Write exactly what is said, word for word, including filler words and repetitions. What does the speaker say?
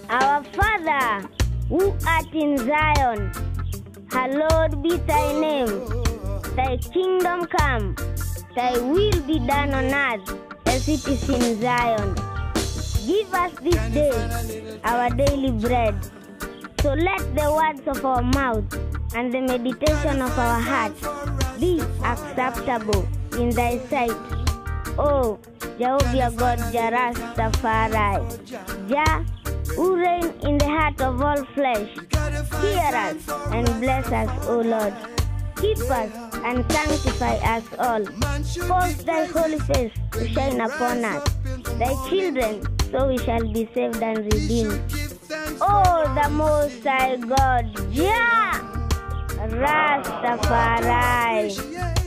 Our Father, who art in Zion, hallowed be thy name. Thy kingdom come, thy will be done on earth as it is in Zion. Give us this day our daily bread. So let the words of our mouth and the meditation of our hearts be acceptable in thy sight. O Jehovah God, Jah Rastafari, Jah, who reign in the heart of all flesh, hear us and bless us, O Lord. Keep us and sanctify us all. Cause thy holy face to shine upon us, thy children, so we shall be saved and redeemed. Oh, the Most High God, Jah Rastafari.